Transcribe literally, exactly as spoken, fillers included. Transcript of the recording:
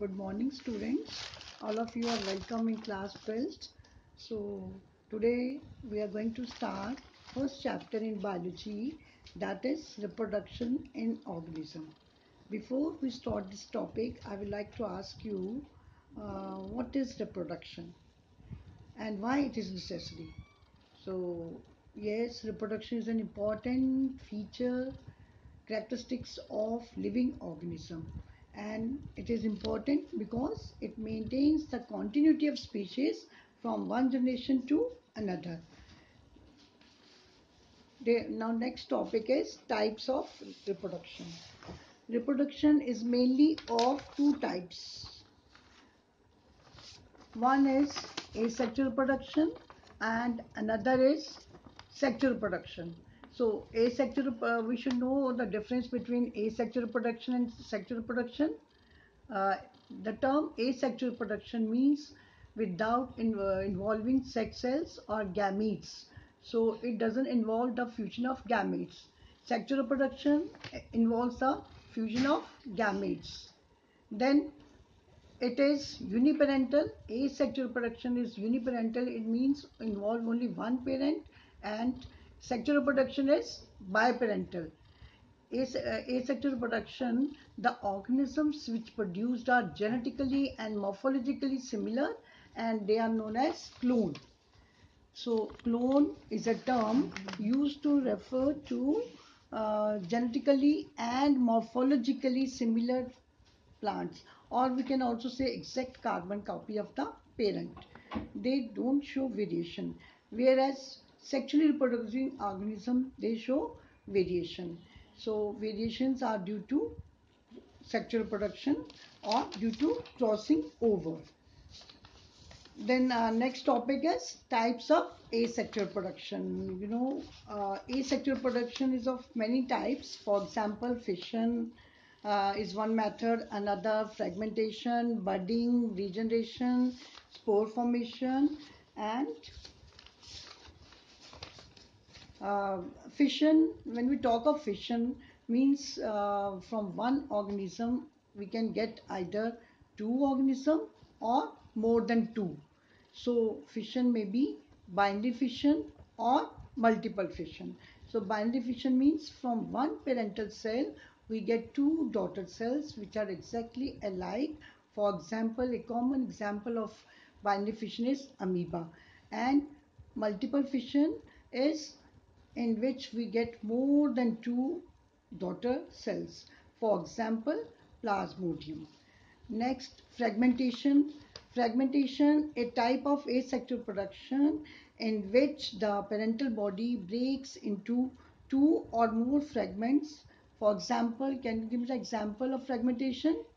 Good morning, students. All of you are welcome in class twelve. So today we are going to start first chapter in biology, that is reproduction in organism. Before we start this topic, I would like to ask you uh, what is reproduction and why it is necessary. So yes, reproduction is an important feature characteristics of living organism, and it is important because it maintains the continuity of species from one generation to another. The, now next topic is types of reproduction. Reproduction is mainly of two types. One is asexual reproduction and another is sexual reproduction. So asexual, uh, we should know the difference between asexual reproduction and sexual reproduction. Uh, the term asexual reproduction means without in, uh, involving sex cells or gametes. So it doesn't involve the fusion of gametes. Sexual reproduction involves the fusion of gametes. Then it is uniparental. Asexual reproduction is uniparental. It means involve only one parent, and sexual reproduction is biparental. As, uh, asexual reproduction, the organisms which produced are genetically and morphologically similar, and they are known as clone. So clone is a term used to refer to uh, genetically and morphologically similar plants, or we can also say exact carbon copy of the parent. They don't show variation, whereas sexually reproducing organism, they show variation. So variations are due to sexual reproduction or due to crossing over. Then uh, next topic is types of asexual reproduction. You know, uh, asexual reproduction is of many types. For example, fission uh, is one method, another fragmentation, budding, regeneration, spore formation, and uh, fission. When we talk of fission, means uh, from one organism we can get either two organism or more than two. So fission may be binary fission or multiple fission. So binary fission means from one parental cell we get two daughter cells which are exactly alike. For example, a common example of binary fission is amoeba, and multiple fission is in which we get more than two daughter cells. For example, plasmodium. Next, fragmentation. Fragmentation, a type of asexual production in which the parental body breaks into two or more fragments. For example, can you give me an example of fragmentation?